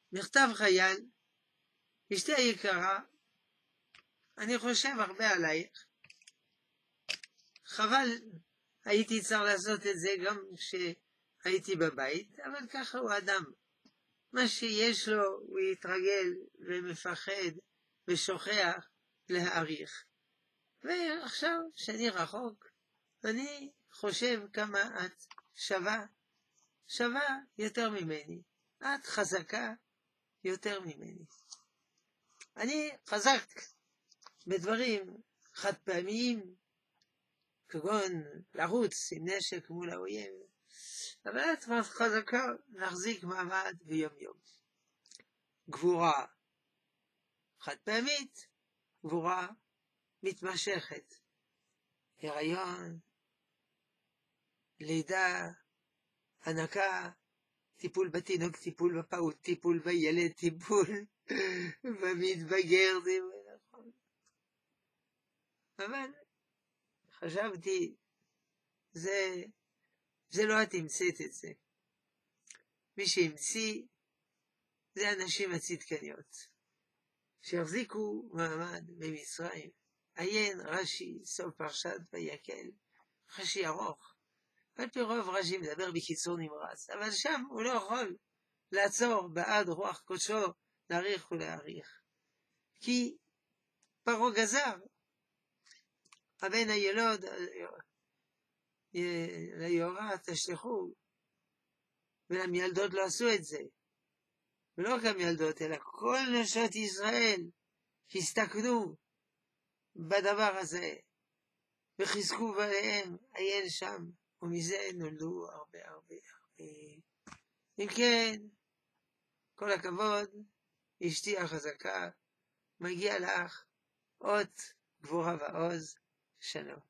מכתב חייל, אשתי היקרה, אני חושב הרבה עלייך. חבל, הייתי צריך לעשות את זה גם כשהייתי בבית, אבל ככה הוא אדם. מה שיש לו הוא יתרגל ומפחד ושוכח להעריך. ועכשיו שאני רחוק, אני חושב כמה את שווה יותר ממני. את חזקה יותר ממני. אני חזק בדברים חד פעמיים, כגון לרוץ עם נשק מול האויב, אבל את חזקה להחזיק מעמד ביום יום. גבורה חד פעמית, גבורה מתמשכת. הריון, לידה, הנקה, טיפול בתינוק, טיפול בפעוט, טיפול בילד, טיפול במתבגר, נכון. אבל חשבתי, זה לא את המצאת את זה. מי שהמציא זה אנשים הצדקניות, שהחזיקו מעמד במצרים. עיין רש"י, סוף פרשת ויקל, רש"י ארוך. על פי רוב רש"י מדבר בקיצור נמרץ, אבל שם הוא לא יכול לעצור בעד רוח קודשו להאריך ולהאריך. כי פרעה גזר, הבן הילוד ליורה תשלחו, ולמילדות לא עשו את זה. ולא רק המילדות, אלא כל נשות ישראל הסתכנו בדבר הזה, וחיזקו בהם, עיין שם, ומזה נולדו הרבה. אם כן, כל הכבוד, אשתי החזקה, מגיע לך אות גבורה ועוז, שלום.